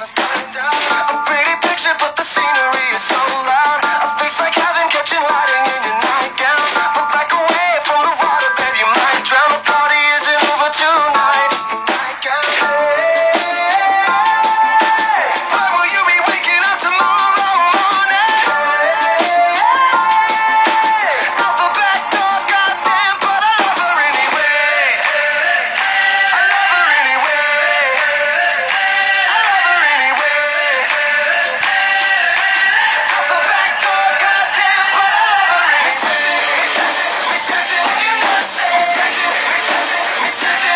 A pretty picture, but the scenery is so loud. A face like heaven catching lighting in your nightgown. But back away from the water, babe, you might drown. The party isn't over tonight. Why will you be waking up tomorrow morning? Out the back door, goddamn, but I love her anyway. I love her anyway. I love her anyway. Out the back door, goddamn, but I love her anyway. Me sexy, me sexy, me sexy, me sexy.